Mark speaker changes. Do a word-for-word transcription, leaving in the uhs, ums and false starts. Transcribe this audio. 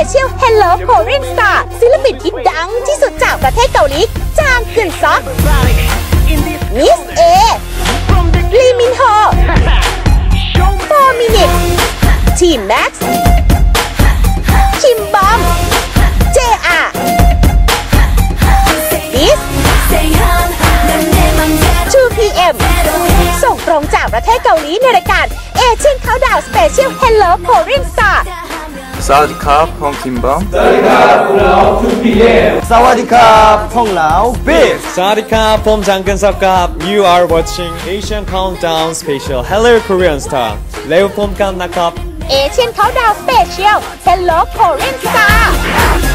Speaker 1: Special Hello Korean Star ศิลปินที่ดังที่สุดจากประเทศเกาหลีจางกึนซอกมิสเอลีมินโฮโฟมินิตทีมแม็กซ์คิมบอมเจอาดิส ทู พี เอ็ม ส่งตรงจากประเทศเกาหลีในรายการ Asian Countdown Special Hello Korean Star
Speaker 2: สวัสดีครับผมคิมบอม
Speaker 3: สวัสดีครับพวกเรา ทู พี เอ็ม
Speaker 4: สวัสดีครับพวกเรา บิ๊ก
Speaker 5: สวัสดีครับผมจังเกินซับครับ You are watching Asian Countdown Special Hello Korean Star แล้วพบกันนะครับ
Speaker 1: Asian Countdown Special Hello Korean Star